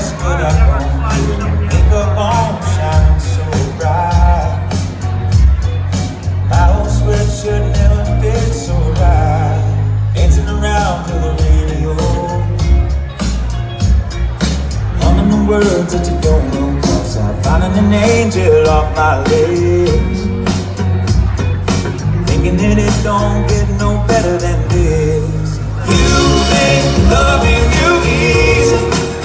best, but I won't. Makeup on, shining so bright. My old sweatshirt never fit so right. Dancing around to the radio, humming the words that you don't know. Cause I'm finding an angel off my legs, thinking that it don't get no better than this. You make loving you easy.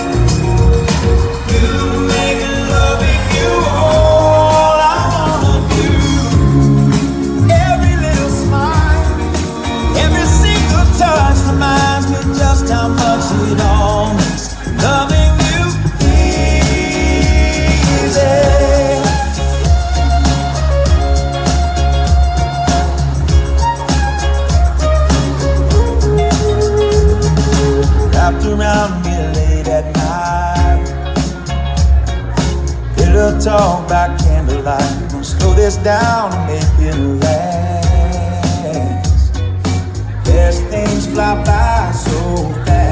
You make loving you all I wanna do. Every little smile, every single touch reminds me just how much it all means. Loving you easy. Wrapped around me late at night, little talk by candlelight. Gonna slow this down and make it last. Best things fly by so fast.